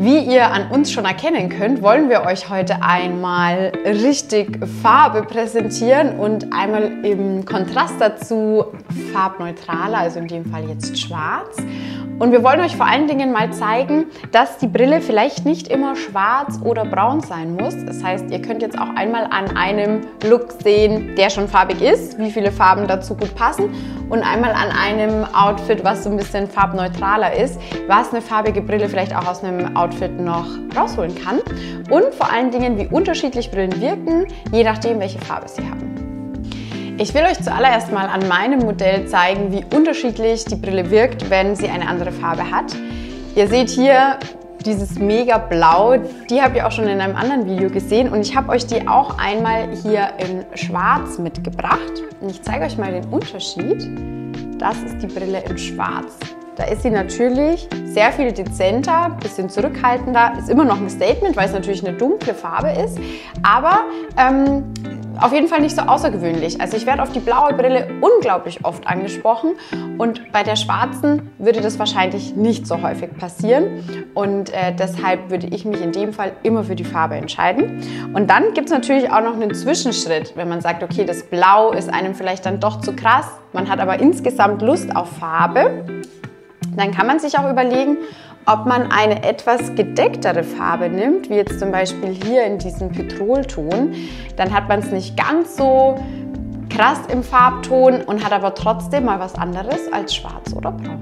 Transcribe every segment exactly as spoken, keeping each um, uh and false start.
Wie ihr an uns schon erkennen könnt, wollen wir euch heute einmal richtig Farbe präsentieren und einmal im Kontrast dazu farbneutraler, also in dem Fall jetzt schwarz. Und wir wollen euch vor allen Dingen mal zeigen, dass die Brille vielleicht nicht immer schwarz oder braun sein muss. Das heißt, ihr könnt jetzt auch einmal an einem Look sehen, der schon farbig ist, wie viele Farben dazu gut passen, und einmal an einem Outfit, was so ein bisschen farbneutraler ist, was eine farbige Brille vielleicht auch aus einem Outfit noch rausholen kann. Und vor allen Dingen, wie unterschiedlich Brillen wirken, je nachdem, welche Farbe sie haben. Ich will euch zuallererst mal an meinem Modell zeigen, wie unterschiedlich die Brille wirkt, wenn sie eine andere Farbe hat. Ihr seht hier dieses mega Blau, die habt ihr auch schon in einem anderen Video gesehen und ich habe euch die auch einmal hier in Schwarz mitgebracht. Und ich zeige euch mal den Unterschied. Das ist die Brille in Schwarz. Da ist sie natürlich sehr viel dezenter, ein bisschen zurückhaltender, ist immer noch ein Statement, weil es natürlich eine dunkle Farbe ist, aber ähm, auf jeden Fall nicht so außergewöhnlich. Also ich werde auf die blaue Brille unglaublich oft angesprochen und bei der schwarzen würde das wahrscheinlich nicht so häufig passieren und äh, deshalb würde ich mich in dem Fall immer für die Farbe entscheiden. Und dann gibt es natürlich auch noch einen Zwischenschritt, wenn man sagt, okay, das Blau ist einem vielleicht dann doch zu krass, man hat aber insgesamt Lust auf Farbe. Dann kann man sich auch überlegen, ob man eine etwas gedecktere Farbe nimmt, wie jetzt zum Beispiel hier in diesem Petrolton. Dann hat man es nicht ganz so krass im Farbton und hat aber trotzdem mal was anderes als schwarz oder braun.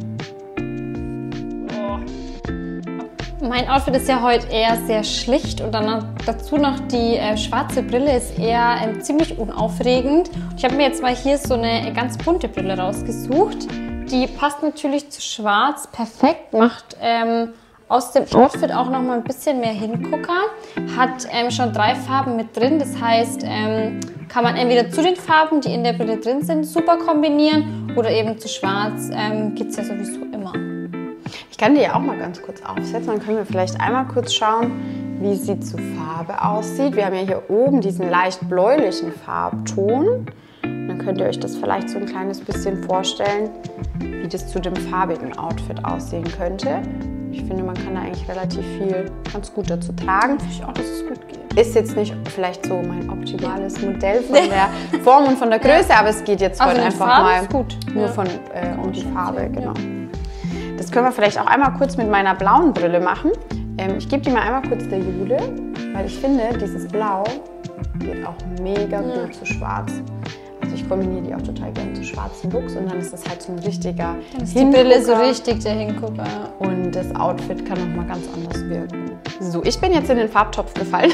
Mein Outfit ist ja heute eher sehr schlicht und dann dazu noch die äh, schwarze Brille ist eher äh, ziemlich unaufregend. Ich habe mir jetzt mal hier so eine ganz bunte Brille rausgesucht. Die passt natürlich zu schwarz perfekt, macht ähm, aus dem Outfit auch noch mal ein bisschen mehr Hingucker. Hat ähm, schon drei Farben mit drin, das heißt, ähm, kann man entweder zu den Farben, die in der Brille drin sind, super kombinieren oder eben zu schwarz, ähm, geht es ja sowieso immer. Ich kann die ja auch mal ganz kurz aufsetzen, dann können wir vielleicht einmal kurz schauen, wie sie zu Farbe aussieht. Wir haben ja hier oben diesen leicht bläulichen Farbton. Dann könnt ihr euch das vielleicht so ein kleines bisschen vorstellen, wie das zu dem farbigen Outfit aussehen könnte. Ich finde, man kann da eigentlich relativ viel ganz gut dazu tragen. Finde ich auch, dass es gut geht. Ist jetzt nicht vielleicht so mein optimales Modell von der Form und von der Größe, ja. Aber es geht jetzt heute einfach Farbe mal ist gut. nur ja. von, äh, um die Farbe. Genau. Das können wir vielleicht auch einmal kurz mit meiner blauen Brille machen. Ähm, ich gebe die mal einmal kurz der Jule, weil ich finde, dieses Blau geht auch mega ja. gut zu schwarz. Also ich kombiniere die auch total gerne zu schwarzen Looks und dann ist das halt so ein richtiger Dann ist die Brille so richtig der Hingucker. Und das Outfit kann nochmal ganz anders wirken. So, ich bin jetzt in den Farbtopf gefallen.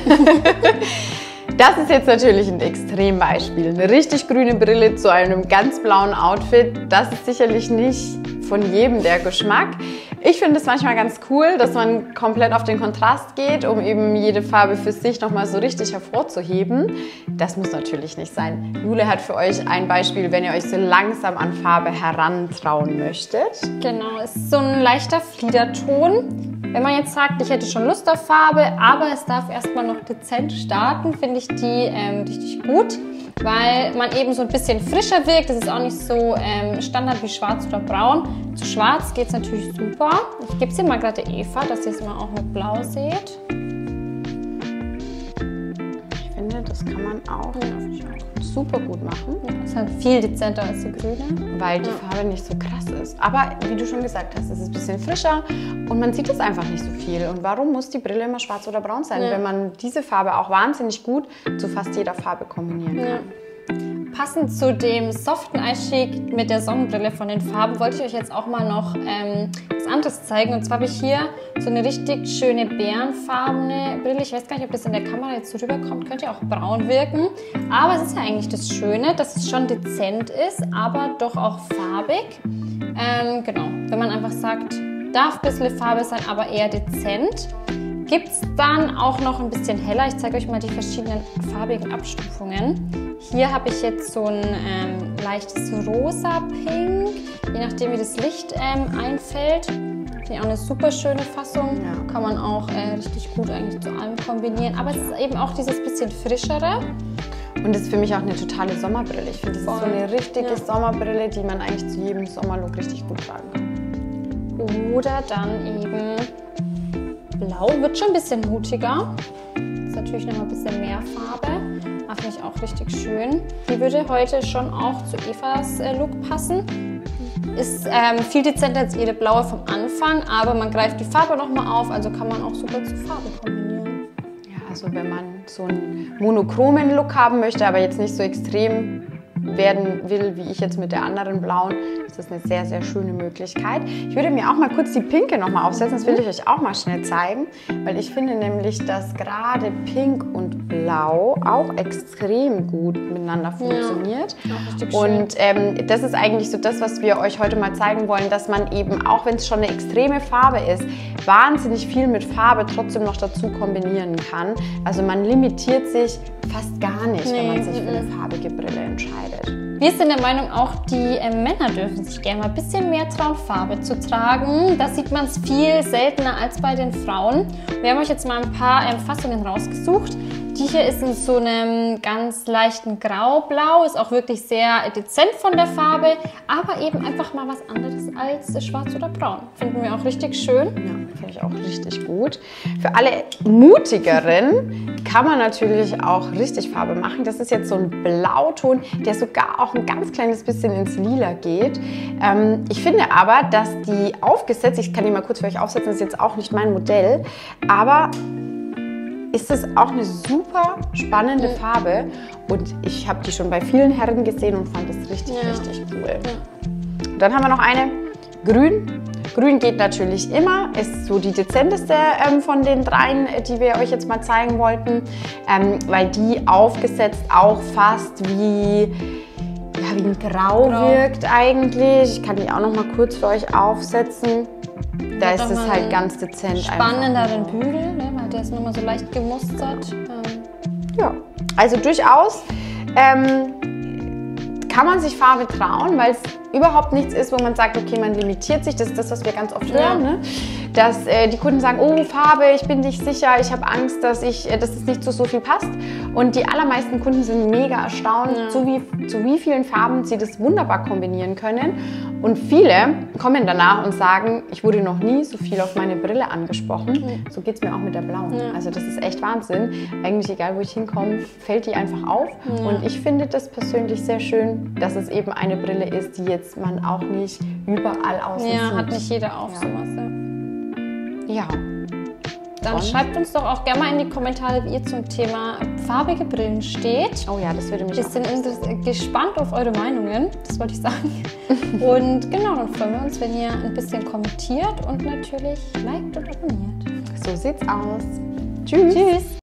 Das ist jetzt natürlich ein Extrembeispiel. Eine richtig grüne Brille zu einem ganz blauen Outfit, das ist sicherlich nicht von jedem der Geschmack. Ich finde es manchmal ganz cool, dass man komplett auf den Kontrast geht, um eben jede Farbe für sich nochmal so richtig hervorzuheben. Das muss natürlich nicht sein. Jule hat für euch ein Beispiel, wenn ihr euch so langsam an Farbe herantrauen möchtet. Genau, es ist so ein leichter Fliederton. Wenn man jetzt sagt, ich hätte schon Lust auf Farbe, aber es darf erstmal noch dezent starten, finde ich die ähm, richtig gut, weil man eben so ein bisschen frischer wirkt. Das ist auch nicht so ähm, Standard wie schwarz oder braun. Zu schwarz geht es natürlich super. Ich gebe es hier mal gerade der Eva, dass ihr es mal auch mit blau seht. Ich finde, das kann man auch, ja, super gut machen. Ja, ist halt viel dezenter als die grüne. Weil die ja. Farbe nicht so krass ist. Aber wie du schon gesagt hast, es ist ein bisschen frischer und man sieht es einfach nicht so viel. Und warum muss die Brille immer schwarz oder braun sein, ja. wenn man diese Farbe auch wahnsinnig gut zu fast jeder Farbe kombinieren kann? Ja. Passend zu dem soften Einstieg mit der Sonnenbrille von den Farben wollte ich euch jetzt auch mal noch ähm, was anderes zeigen. Und zwar habe ich hier so eine richtig schöne bärenfarbene Brille. Ich weiß gar nicht, ob das in der Kamera jetzt so rüberkommt. Könnte ja auch braun wirken. Aber es ist ja eigentlich das Schöne, dass es schon dezent ist, aber doch auch farbig. Ähm, genau, wenn man einfach sagt, darf ein bisschen Farbe sein, aber eher dezent. Gibt es dann auch noch ein bisschen heller. Ich zeige euch mal die verschiedenen farbigen Abstufungen. Hier habe ich jetzt so ein ähm, leichtes rosa-pink, je nachdem wie das Licht ähm, einfällt. Finde ich auch eine super schöne Fassung. Ja. Kann man auch äh, richtig gut eigentlich zu allem kombinieren. Aber es ist eben auch dieses bisschen frischere. Und das ist für mich auch eine totale Sommerbrille. Ich finde, das ist so eine richtige ja. Sommerbrille, die man eigentlich zu jedem Sommerlook richtig gut tragen kann. Oder dann eben Blau. Wird schon ein bisschen mutiger. Ist natürlich noch mal ein bisschen mehr Farbe. Aber finde ich auch richtig schön. Die würde heute schon auch zu Evas äh, Look passen. Ist ähm, viel dezenter als ihre blaue vom Anfang, aber man greift die Farbe noch mal auf, also kann man auch super zu Farbe kombinieren. Ja, also wenn man so einen monochromen Look haben möchte, aber jetzt nicht so extrem werden will, wie ich jetzt mit der anderen blauen, ist das eine sehr, sehr schöne Möglichkeit. Ich würde mir auch mal kurz die pinke noch mal aufsetzen, das will ich euch auch mal schnell zeigen, weil ich finde nämlich, dass gerade Pink und Blau auch extrem gut miteinander funktioniert. Ja, auch richtig schön. Und ähm, das ist eigentlich so das, was wir euch heute mal zeigen wollen, dass man eben, auch wenn es schon eine extreme Farbe ist, wahnsinnig viel mit Farbe trotzdem noch dazu kombinieren kann. Also man limitiert sich fast gar nicht, nee, wenn man sich für eine farbige Brille entscheidet. Wir sind der Meinung, auch die äh, Männer dürfen sich gerne mal ein bisschen mehr trauen, Farbe zu tragen. Da sieht man es viel seltener als bei den Frauen. Wir haben euch jetzt mal ein paar ähm, Fassungen rausgesucht. Die hier ist in so einem ganz leichten Graublau, ist auch wirklich sehr dezent von der Farbe, aber eben einfach mal was anderes als schwarz oder braun. Finden wir auch richtig schön. Ja, finde ich auch richtig gut. Für alle Mutigeren kann man natürlich auch richtig Farbe machen. Das ist jetzt so ein Blauton, der sogar auch ein ganz kleines bisschen ins Lila geht. Ähm, ich finde aber, dass die aufgesetzt, ich kann die mal kurz für euch aufsetzen, das ist jetzt auch nicht mein Modell, aber ist es auch eine super spannende Farbe und ich habe die schon bei vielen Herren gesehen und fand das richtig, ja. richtig cool. Ja. Dann haben wir noch eine, grün. Grün geht natürlich immer, ist so die dezenteste ähm, von den dreien, die wir euch jetzt mal zeigen wollten, ähm, weil die aufgesetzt auch fast wie, ja, wie ein Grau, Grau wirkt eigentlich. Ich kann die auch noch mal kurz für euch aufsetzen. Da ist es halt ganz dezent. Spannenderen Bügel, ne, weil der ist nochmal so leicht gemustert. Ähm. Ja, also durchaus ähm, kann man sich Farbe trauen, weil es überhaupt nichts ist, wo man sagt, okay, man limitiert sich. Das ist das, was wir ganz oft hören, ne? Dass äh, die Kunden sagen, oh, Farbe, ich bin nicht sicher, ich habe Angst, dass, ich, äh, dass es nicht zu so viel passt. Und die allermeisten Kunden sind mega erstaunt, ja. zu, wie, zu wie vielen Farben sie das wunderbar kombinieren können. Und viele kommen danach und sagen, ich wurde noch nie so viel auf meine Brille angesprochen. Ja. So geht es mir auch mit der blauen. Ja. Also das ist echt Wahnsinn. Eigentlich egal, wo ich hinkomme, fällt die einfach auf. Ja. Und ich finde das persönlich sehr schön, dass es eben eine Brille ist, die jetzt man auch nicht überall außen Ja, sieht. hat nicht jeder auf ja. sowas. Ja. ja. Dann und? schreibt uns doch auch gerne mal in die Kommentare, wie ihr zum Thema farbige Brillen steht. Oh ja, das würde mich Wir sind gespannt auf eure Meinungen, das wollte ich sagen. Und genau, dann freuen wir uns, wenn ihr ein bisschen kommentiert und natürlich liked und abonniert. So sieht's aus. Tschüss. Tschüss.